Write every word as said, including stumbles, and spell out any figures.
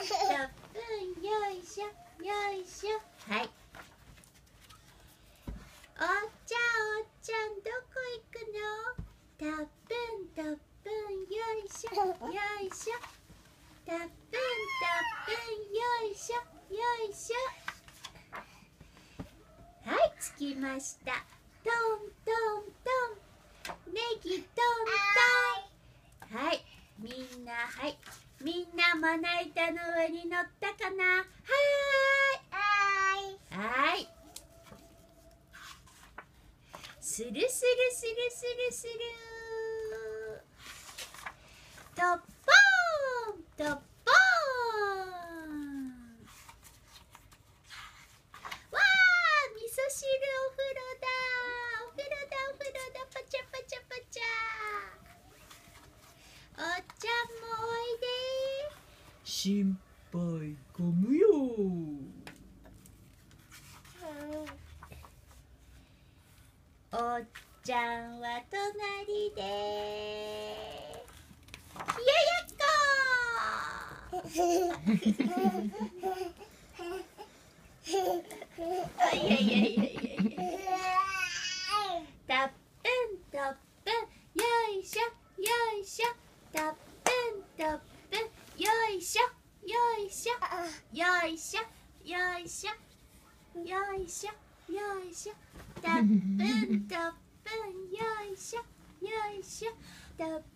ぷん、よいしょよいしょ。はい。おっちゃんおっちゃんどこ行くの？たっぷんたっぷんよいしょよいしょ。たっぷんたっぷんよいしょよいしょ。はい、着きました。トントントン、ネギトントン。はい、みんな、はい、みんなまな板の上に乗ったかな？はーいはい。スルスルスルスルスルー、とっぽーんとっぽーん。わー、味噌汁お風呂だお風呂だお風呂だ、パチャパチャパチャ。おっちゃんもおいで。 心配ご無用。 おっちゃんは隣で冷ややっこー。いやいやいやいやいや。たっぷんたっぷんよいしょよいしょ。たっぷんたっぷんよいしょよいしょよいしょよいしょよいしょよいしょ。たっぷんたっぷんよいしょよいしょ。たっ